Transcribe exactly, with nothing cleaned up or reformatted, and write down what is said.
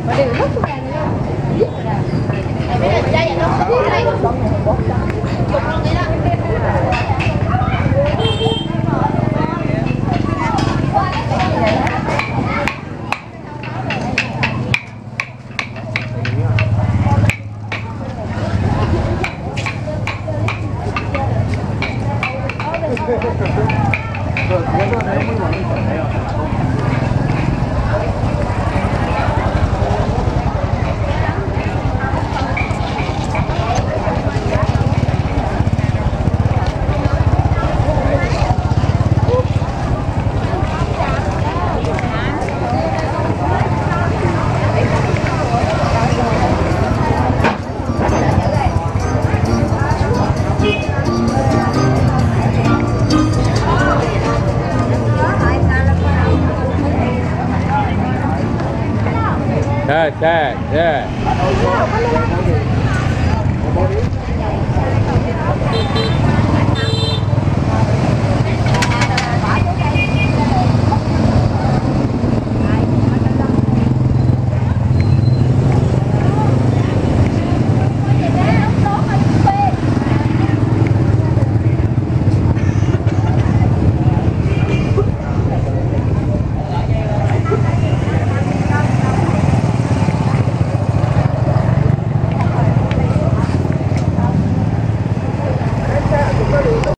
Mà đều rất là mấy lần chơi vậy đâu ở đây chụp luôn vậy đó. Yeah, yeah, yeah.